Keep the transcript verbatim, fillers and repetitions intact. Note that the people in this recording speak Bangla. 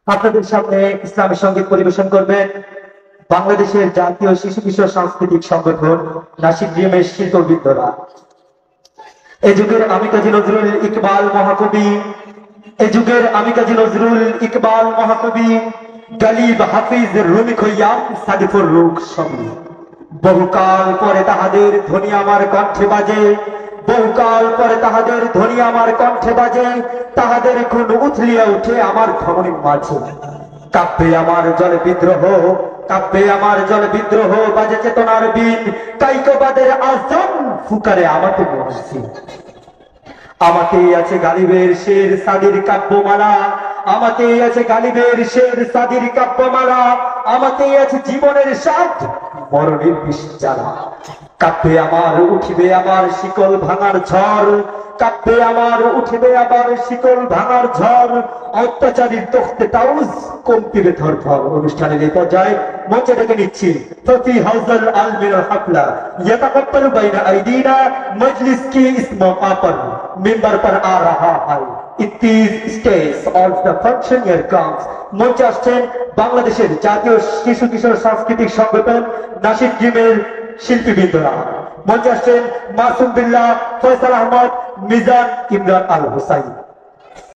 আপনাদের সামনে ইসলামী সঙ্গীত পরিবেশন করবেন বাংলাদেশের জাতীয় শিশু কিশোর সাংস্কৃতিক সংগঠন নাসিক ড্রিমের শিল্পবিদরা। এ যুগের আমি কাজী নজরুল ইকবাল মহাকবি এ যুগের আমি কাজী নজরুল ইকবাল মহাকবি গালিব হাফিজ রুমি খৈয়াম সাদিফুর রুখ সবই বহুকাল পরে তাহাদের ধ্বনি আমার কণ্ঠে বাজে বহুকাল পরে তাহাদের ধ্বনি আমার কণ্ঠে বাজে তাহাদের খুন উথলিয়া উঠে আমার ধমনীর মাঝে কাব্যে আমার জলে বিদ্রোহ কাব্যে আমার জলে বিদ্রোহ বাজে চেতনার বীণ কাইকবাদের আজম ফুকারে আমাকে মরছি আমাতেই আছে গালিবের শের সাদির কাব্যমালা আমাতেই আছে গালিবের শের সাদির কাব্যমালা আমাতেই আছে জীবনের স্বাদ মরণের বিষ জ্বালা কাব্যে আমার উঠিবে আবার শিকল ভাঙার ঝড় কাব্যে আমার উঠিবে আবার শিকল ভাঙার ঝড় অত্যাচারীর তখতে তাউজ কম্পিবে ধরধর। অনুষ্ঠানের এই পর্যায়ে মঞ্চে ডেকে নিচ্ছি ফফি হাউজাল আলমিনাল হাফলা ইয়াতাকাব্বালু বাইনা আইদিনা মজলিস কি ইসমো আপন মেম্বার पर आ रहा है इतनी stage of the function here comes মঞ্চে আসছেন বাংলাদেশের জাতীয় শিশু কিশোর সাংস্কৃতিক সংগঠন নাসিক ড্রিমের শিল্পীবৃন্দরা। মঞ্চে আসছেন মাসুম বিল্লাহ, ফয়সাল আহমদ, মিজান, ইমরান আল হুসাইন।